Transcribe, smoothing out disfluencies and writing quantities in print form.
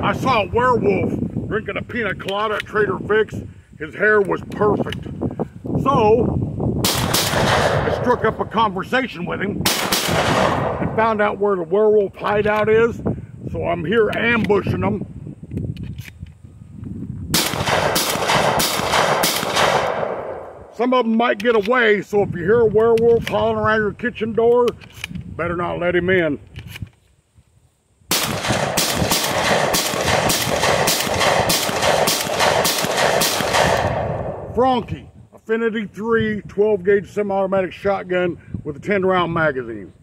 I saw a werewolf drinking a pina colada at Trader Vic's. His hair was perfect. So, I struck up a conversation with him and found out where the werewolf hideout is. So I'm here ambushing them. Some of them might get away, so if you hear a werewolf hauling around your kitchen door, better not let him in. Franke, Affinity 3, 12 gauge semi-automatic shotgun with a 10 round magazine.